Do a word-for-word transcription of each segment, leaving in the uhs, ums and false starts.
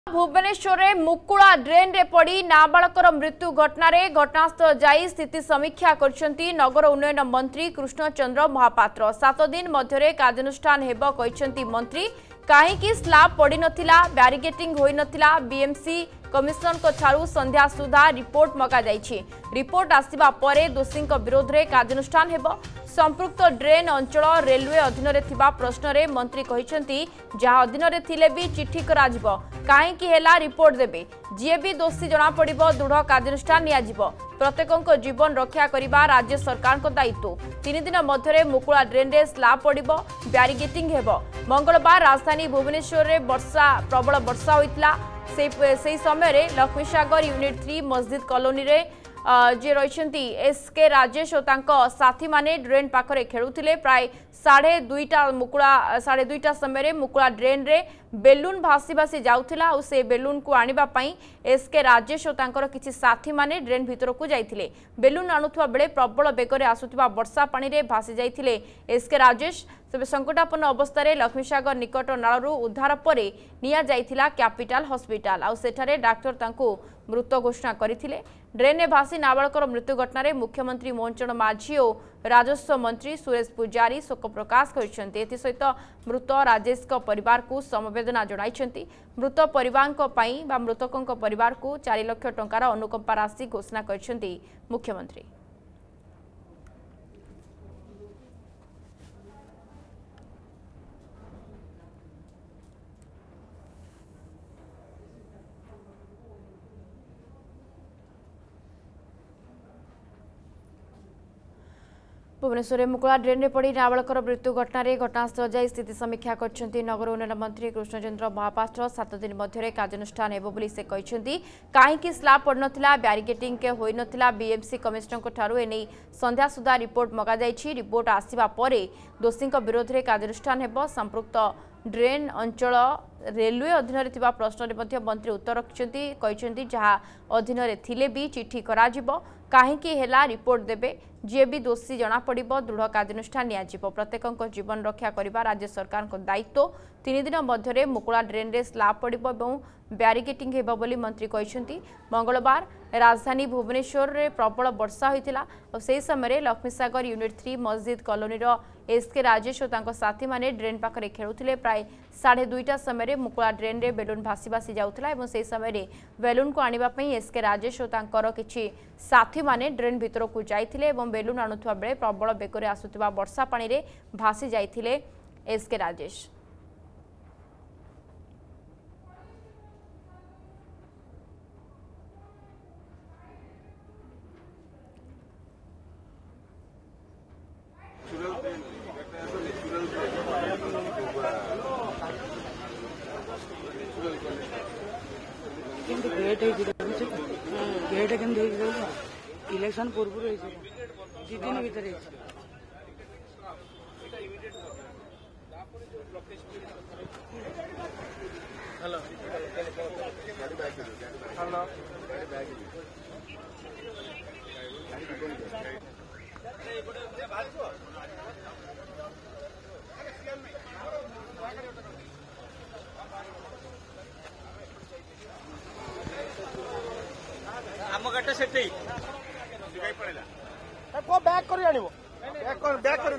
भुवनेश्वर में मुकुला ड्रेन रे पड़ी नाबालकर मृत्यु घटना घटनास्थल जाई स्थिति समीक्षा करछंती नगर उन्नयन मंत्री कृष्णचंद्र महापात्र। सात दिन मध्य कार्यानुष्ठान हेब कहछंती मंत्री। कहीं स्लाब पड़ी नथिला, बैरिकेटिंग होई नथिला। बीएमसी कमिशनर को ठारू संध्या सुधा रिपोर्ट मगा जाइछि। रिपोर्ट आसिबा परे दोषी विरोध में कार्यानुष्ठान हेब। संपृक्त ड्रेन अंचल रेलवे अधीन रे थिबा प्रश्न रे मंत्री कहिसेंती जहा अधीन रे थिले भी चिट्ठी करा जिवो, काहे कि हेला रिपोर्ट देबे। जे भी दोषी जना पड़िबो दृढ़ कार्यानुष्ठान निया जिवो। प्रत्येकक जीवन रक्षा करिबा राज्य सरकार को दायित्व। तीन दिन मध्य मुकुला ड्रेन रे स्लाब पड़िबो, बैरिकेटिंग हेबो। मंगलवार राजधानी भुवनेश्वर रे वर्षा प्रबल वर्षा होइतला। से समय रे Laxmisagar unit three Masjid colony रे जे रही एसके राजेश और साथी माने ड्रेन पाखरे खेलुथिले। प्राय साढ़े दुईटा मुकुला साढ़े दुईटा समय मुकुला ड्रेन रे बेलून भासी भासी जाउथिला और से बेलून को आनिबा पई एसके राजेश और किछि साथी माने ड्रेन भितर को जाइथिले। बेलून आणुथवा बेले प्रबल बेगरे आसुथिबा वर्षा पानी रे भासी जाइथिले एसके राजेश। तेज संकटापन्न अवस्था लक्ष्मीसागर निकट नालू उद्धार पर निया जाइथिला कैपिटल हॉस्पिटल और सेठारे डाक्टर तांको मृत घोषणा करथिले। ड्रेन में भासी नाबालकर मृत्यु घटना रे मुख्यमंत्री मोहन माझी और राजस्व मंत्री सुरेश पुजारी शोक प्रकाश करछन्ते। एथि सहित मृत राजेश को परिवार को समवेदना जणाइछन्ती। मृत परिवार को पई बा मृतकों परिवार को चार लाख टंकार अनुकंपा राशि घोषणा करछन्ती मुख्यमंत्री। भुवनेश्वर में मुकुला ड्रेन में पड़ी नाबालकर मृत्यु घटना घटनास्थल जाई स्थिति समीक्षा करछन्ती नगर उन्नयन मंत्री कृष्णचंद्र महापात्र। सात दिन मध्य कार्यानुष्ठान हेबो बोली से कहछन्ती। काहेकि स्लाब पड़ नथिला, बैरिकेटिंग के होई नथिला। बीएमसी कमिशनर को ठारू एने संध्या सुधा रिपोर्ट मगा जाइछि। रिपोर्ट आसिबा परे दोषी विरोध में कार्यानुष्ठान हेबो। संपृक्त ड्रेन अंचल रेलवे अधीन रे थिबा प्रश्न रे मध्य मंत्री उत्तर रखिछन्ती। कहछन्ती जहा अधीन रे थिले भी चिट्ठी करा जिवो, काहे कि हेला रिपोर्ट देबे। जे भी दोषी जना पड़िबो दृढ़ कार्यानुष्ठान निया जिवो। प्रत्येकक जीवन रक्षा करिबा राज्य सरकार को दायित्व। तीन दिन मध्य मुकुला ड्रेन रे स्लाब पड़िबो एवं बैरिकेटिंग हेबो बोली मंत्री कहछन्ती। मंगलवार राजधानी भुवनेश्वर रे प्रबल वर्षा होइतिला और से समय Laxmisagar unit three Masjid colony रो एसके राजेश और साथी माने ड्रेन पाखरे खेलुथिले। प्राय साढ़े दुईटा समय मुकुला ड्रेन रे बेलून भासी भासी जाउथिला एवं से समय बेलून को आनिबा पई एसके राजेश और किछि साथी माने ड्रेन भितर को जाइथिले एवं बेलून आणुथवा बेले प्रबल बेगरे आसुथिबा वर्षा पानी रे भासी जाइथिले एसके राजेश। गेट इलेक्शन पूर्व दिन भीतर आम गाटा सेठी को बैक करी आनिबो बैक कर बैक कर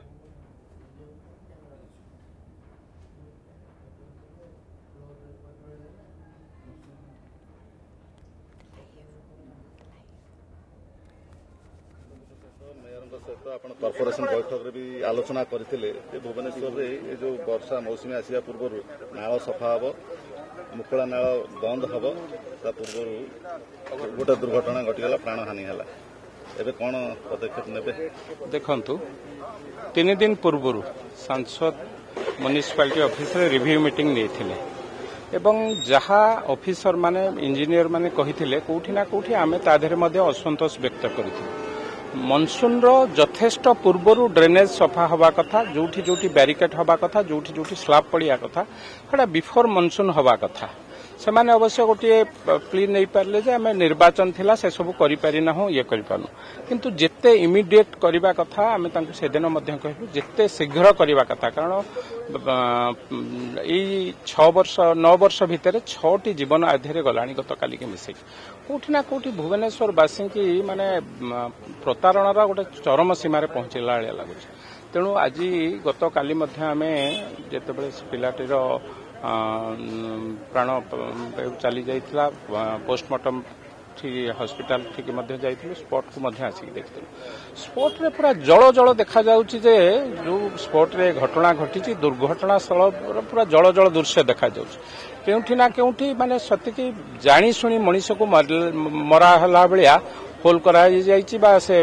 सहित आपण कॉर्पोरेशन बैठक रे भी आलोचना करथिले जे भुवनेश्वर रे ये जो वर्षा मौसमी आसिया पूर्व नाଳ सफा हबो, मुकुला नाଳ बंद हबो। ता पूर्व गोटे दुर्घटना घटिगला, प्राण हानि हला। एबे कोन पदक्षेप नेबे? देखंतु तीन दिन पूर्व सांसद म्युनिसिपालिटी ऑफिस रे रिव्यू मीटिंग नेथिले एवं जहा ऑफिसर माने इंजीनियर माने कहिथिले कोठी ना कोठी आमे ताधरे मध्ये असंतोष व्यक्त करिथिले। मनसून रो यथेष्ट पूर्व ड्रेनेज सफा हवा कथा, जोठी जोठी बैरिकेड हवा कथा, जोठी जोठी स्लाब पड़िया कथा, बिफोर मनसून हवा कथा। से माने अवश्य गोटे प्ली नहीं पारे जे आम निर्वाचन थिला से सब करि पारि ना ये करि पारनु किंतु जेते इमिडिएट करबा कथा आम तांको सेदिन मध्य कहलु जेते शीघ्र करबा कथा कारण एई छह वर्ष नौ वर्ष भितर छटी जीवन आधे गलानी गत काली के मिसे कोठी ना कोठी भुवनेश्वर वासी की माने प्रतारणा गोटे चरम सीमार पहुंचला लगुच तेणु आज गत काली आम जिते पिलाटीर प्राण चली जाइथिला पोस्टमार्टम हॉस्पिटल ठीक जाइथिलु स्पॉट को मध्य आसिक देखिलु स्पॉट रे पूरा जल जल देखा जाउची जे जो स्पॉट रे घटना घटी दुर्घटना स्थल पूरा जल जल दृश्य देखा जाउची केउठी ना केउठी माने सतिकी जानी सुनी मनीष को मरा हला बेलिया होल करा जाइची बा से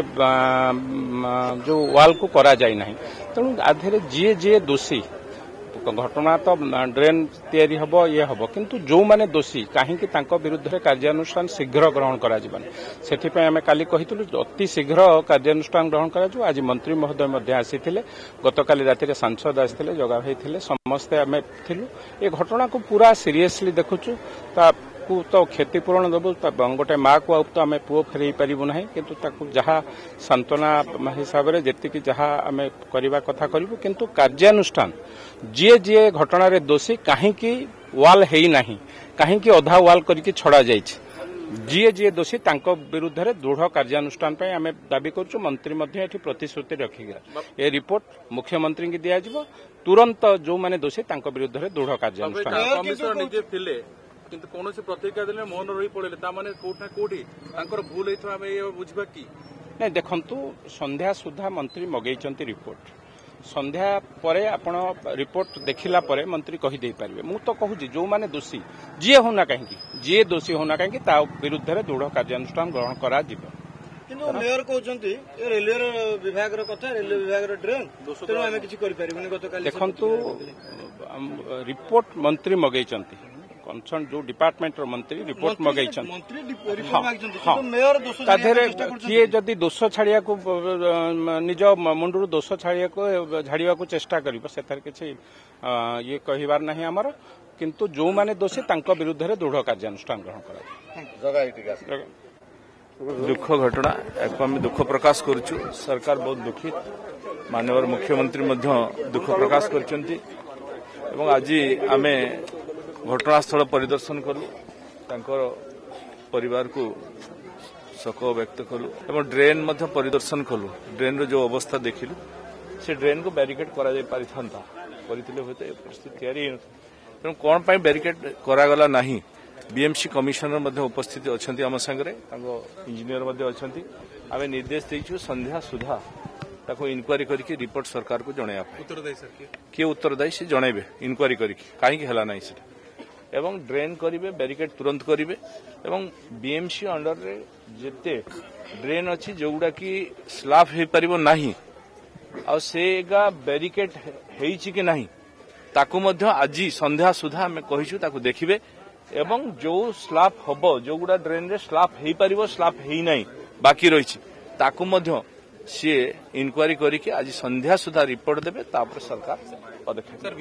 जो वाल को करा जाय नाही तेणु आधे जी जे दोषी घटना तो ड्रेन तैयारी हब ये हब किंतु जो माने दोषी कहीं विरुद्ध में कार्यानुष्ठान शीघ्र ग्रहण करा से आम काली कही अति शीघ्र कार्यानुष्ठान ग्रहण करा आज मंत्री महोदय आसी गत काली राति सांसद आसते जगा भाई थे समस्ते आम थिलु ए घटना को पूरा सीरियसली देखुचु को तो क्षतिपूरण देवु गोटे माँ को तो आम पुओ फेरई पारू ना किंतु जहाँ सांत्वना हिसाब से जी जहाँ आम करने कथा करूँ किंतु कार्यानुष्ठान जी जी घटना दोषी कहीं वाल है ना कहीं अधा वाल करके छड़ा जाए जी जी दोषी विरुद्ध में दृढ़ कार्यानुष्ठान आम दाबी करूँ मंत्री प्रतिश्रुति रखिगा ये रिपोर्ट मुख्यमंत्री की दिज्व तुरंत जो मैंने दोषी विरुद्ध में दृढ़ कार्यानुष्ठान किंतु कौन से प्रतिक्रिया देले मौन रही पड़े ताने कोठ ना कोठी तांकर भूल होइथवा हमें ये बुझबा की नहीं देखंतु संध्या सुधा मंत्री मगैचंती रिपोर्ट संध्या परे आपण रिपोर्ट देखिला परे मंत्री कहि दे पारिबे मु तो कहूजी जो माने दोषी जे होना काहेकि जे दोषी होना काहेकि ता विरुद्ध रे दृढ़ कार्यानुष्ठान ग्रहण करा जिवो किंतु मेयर कहउचंती ए रेलवे विभाग रो कथा रेलवे विभाग रो ट्रेन तेनो हमें किछि करि पारिबनी गत काली देखंतु रिपोर्ट मंत्री मगैचंती कंसर्न जो डिपार्टमेंट मंत्री रिपोर्ट मगाई किए जदि दोष छाड़िया को निज मुंडू दोष छाड़िया को झाड़िया को चेष्टा कर ये कहबार नहीं आमर किंतु जो माने दोषी तांको विरुद्ध में दृढ़ कार्यानुष्ठान ग्रहण कर दुख घटना एक आम दुख प्रकाश करुचु सरकार बहुत दुखित माननीय मुख्यमंत्री दुख प्रकाश कर आज आमे घटनास्थल परिदर्शन कलु परिवार को शोक व्यक्त कलु एवं ड्रेन परिदर्शन कलु ड्रेन रो जो अवस्था देखिलु से ड्रेन को बैरिकेड करा जाय पारिथंता परिथिले होते परिस्थिति तैयारी तेणु कौन पाई बैरिकेड करागला नहीं बीएमसी कमिशनर मध्ये उपस्थित अछंती आम संगे इंजीनियर मध्ये अछंती आमे निर्देश देइछु संध्या सुधा ताको इनक्वारी करके रिपोर्ट सरकार को जणाया उत्तरदायी सर किए उत्तरदायी से जणाइबे इनक्वारी करके काहे हला नहीं से एवं ड्रेन करिवे बैरिकेड तुरंत करिवे एवं बीएमसी अंडर रे जेते ड्रेन अछि जोगुडा की स्लाफ हे परिबो नाही आ सेगा बैरिकेड हेइछि कि नाही ताकू मध्य आज संध्या सुधा हमें कहिछु ताकू देखिबे एवं जो स्लाफ हबो जोगुडा ड्रेन रे स्लाफ हे परिबो स्लाफ हेइ नाही बाकी रहिछि ताकू मध्य सी इनक्वारी करके आज संध्या सुधा रिपोर्ट देवे तापर सरकार पदक्षेप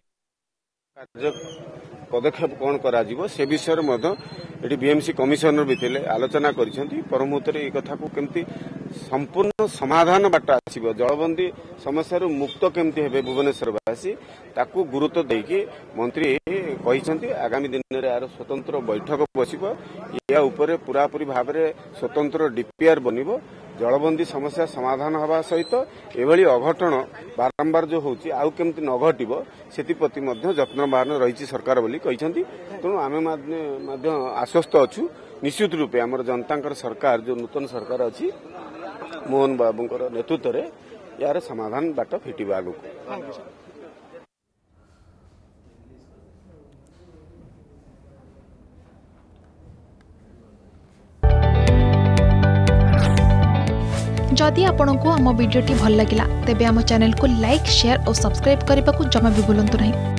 पदक्षेप कौन करा जीवो से विषय में बीएमसी कमिशनर भी थे आलोचना कर मुहूर्त ये कथा को केमती संपूर्ण समाधान बाट आसो जलबंदी समस्या मुक्त केमती हेबे भुवनेश्वरवासी ताकू गुरुत्व देकी मंत्री कहते आगामी दिन में यार स्वतंत्र बैठक बसिबो या ऊपर पूरापूरी भाव में स्वतंत्र डीपीआर बनिबो जलबंदी समस्या समाधान हवा सहित एभली अघटन बारंबार जो होची आउ केमती न घटिबो सेतिप्रति मध्य जत्नवान रही सरकार बोली कहते तेणु आम आश्वस्त अच्छु निश्चित रूपे आमर जनता सरकार जो नूतन सरकार अच्छी मोहन बाबूंकर नेतृत्व में यार समाधान बाट फिटिबो आगु जदि आपंक आम भिडी भल लगा तेब आम चैनल को लाइक शेयर और सब्सक्राइब करने को जमा भी भूलु नहीं।